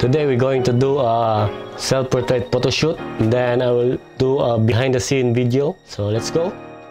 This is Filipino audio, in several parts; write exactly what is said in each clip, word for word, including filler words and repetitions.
Today we're going to do a self-portrait photo shoot, then I will do a behind the scene video. So let's go.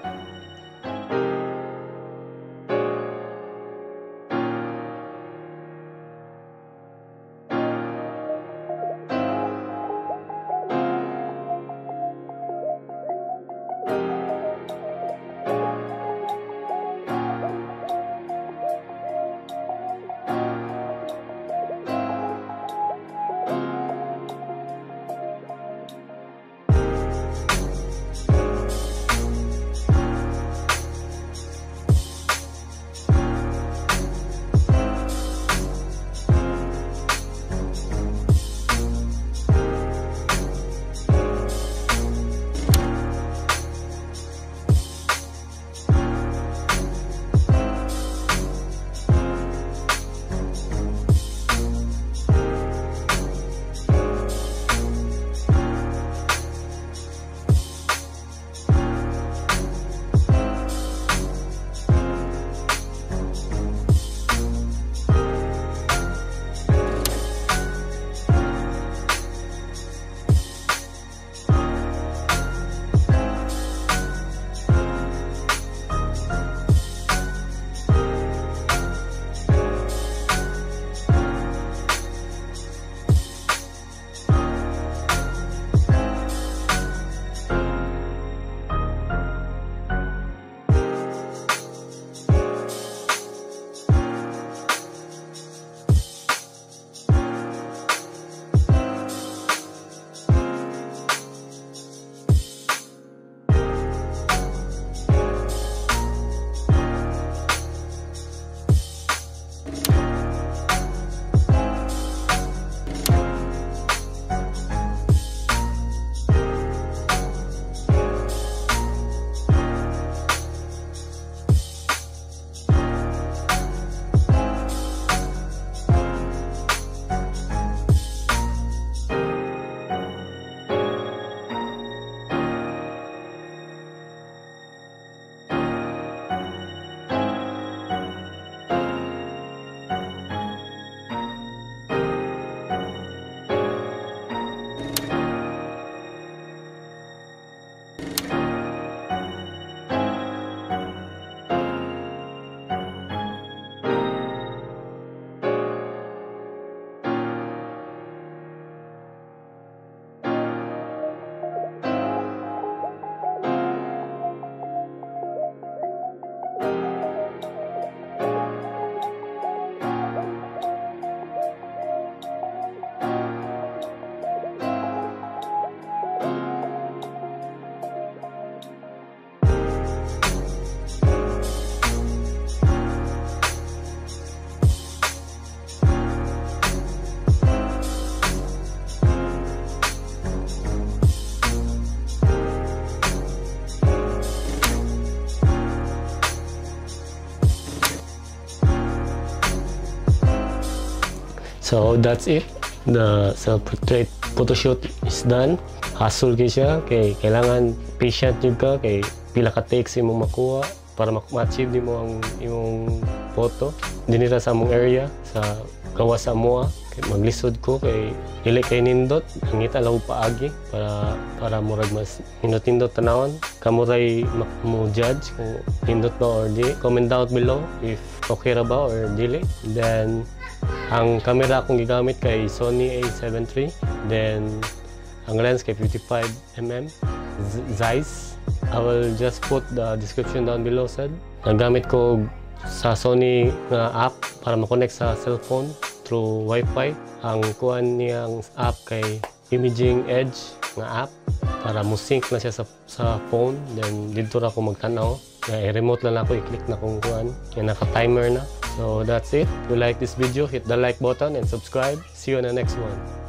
So that's it. The self-portrait photoshoot is done. Hassle kay siya, kay kailangan patient jud ka, kay pila ka takes imo makuha para ma-achieve nimo ang imong photo. Dinira sa among area sa gawas sa moa, kay maglisod ko kay dili kay nindot, ngita law paagi para para murag mas nindot-nindot tanawon. Kamuray mo judge kung nindot ba or di. Comment down below if okay ra ba or dili. Then ang camera akong gigamit kay Sony A seven three, then ang lens kay fifty-five millimeter Zeiss. I will just put the description down below said. Nagamit ko sa Sony nga app para ma-connect sa cellphone through Wi-Fi. Ang kuan niyang app kay Imaging Edge nga app para mo-sync na siya sa, sa phone. Then dito ra ko magtanaw. I-remote lang ako, i-click na kung kuan. Yan, naka-timer na. So that's it. If you like this video, hit the like button and subscribe. See you on the next one.